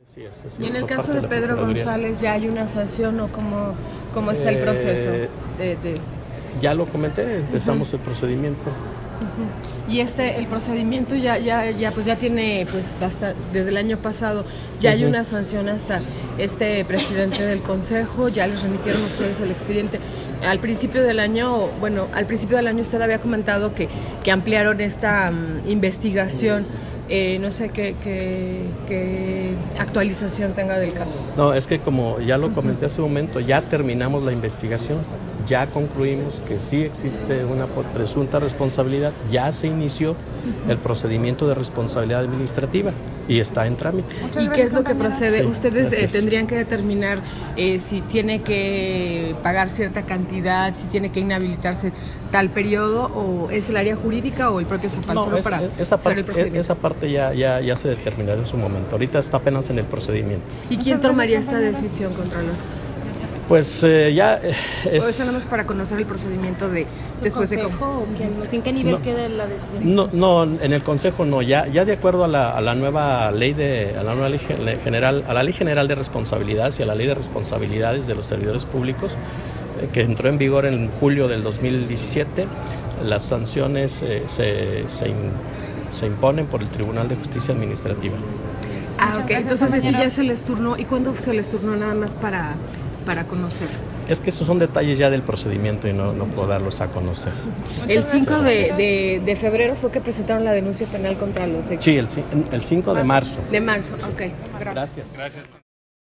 Y en el caso de Pedro González, ¿ya hay una sanción o cómo está el proceso? Ya lo comenté, empezamos el procedimiento. Y el procedimiento ya tiene desde el año pasado, ya hay una sanción hasta este presidente del Consejo, ya les remitieron ustedes el expediente. Al principio del año usted había comentado que ampliaron esta investigación. No sé qué actualización tenga del caso. No, es que como ya lo comenté hace un momento, ya terminamos la investigación, ya concluimos que sí existe una presunta responsabilidad, ya se inició el procedimiento de responsabilidad administrativa y está en trámite. ¿Y qué es lo que procede? Sí, ustedes tendrían que determinar si tiene que pagar cierta cantidad, si tiene que inhabilitarse tal periodo, o es el área jurídica o el propio Zapalzoro para hacer el procedimiento. Esa parte ya se determinará en su momento. Ahorita está apenas en el procedimiento. ¿Y quién tomaría esta decisión, Contralor? Pues ya es... ¿O es nada más para conocer el procedimiento después de cómo? ¿En qué nivel queda la decisión? No, en el Consejo no. Ya de acuerdo a la nueva ley general, a la Ley General de Responsabilidades y a la Ley de Responsabilidades de los Servidores Públicos, que entró en vigor en julio del 2017, las sanciones se imponen por el Tribunal de Justicia Administrativa. Ok. Entonces ya se les turnó. ¿Y cuándo se les turnó? Nada más para conocer. Es que esos son detalles ya del procedimiento y no puedo darlos a conocer. El 5 de febrero fue que presentaron la denuncia penal contra los ex. Sí, el 5 de marzo. De marzo, ok. Gracias.